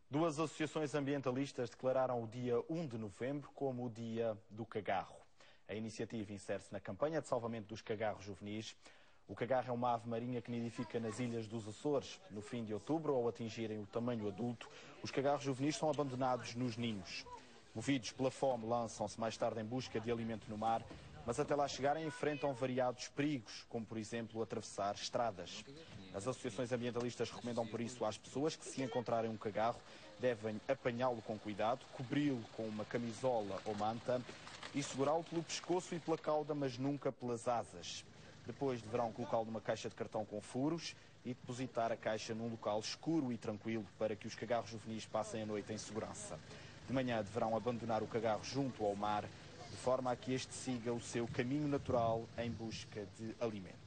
Duas associações ambientalistas declararam o dia 1 de novembro como o Dia do Cagarro. A iniciativa insere-se na campanha de salvamento dos cagarros juvenis. O cagarro é uma ave marinha que nidifica nas ilhas dos Açores. No fim de outubro, ao atingirem o tamanho adulto, os cagarros juvenis são abandonados nos ninhos. Movidos pela fome, lançam-se mais tarde em busca de alimento no mar, mas até lá chegarem enfrentam variados perigos, como por exemplo atravessar estradas. As associações ambientalistas recomendam por isso às pessoas que, se encontrarem um cagarro, devem apanhá-lo com cuidado, cobri-lo com uma camisola ou manta e segurá-lo pelo pescoço e pela cauda, mas nunca pelas asas. Depois deverão colocá-lo numa caixa de cartão com furos e depositar a caixa num local escuro e tranquilo para que os cagarros juvenis passem a noite em segurança. De manhã deverão abandonar o cagarro junto ao mar, de forma a que este siga o seu caminho natural em busca de alimento.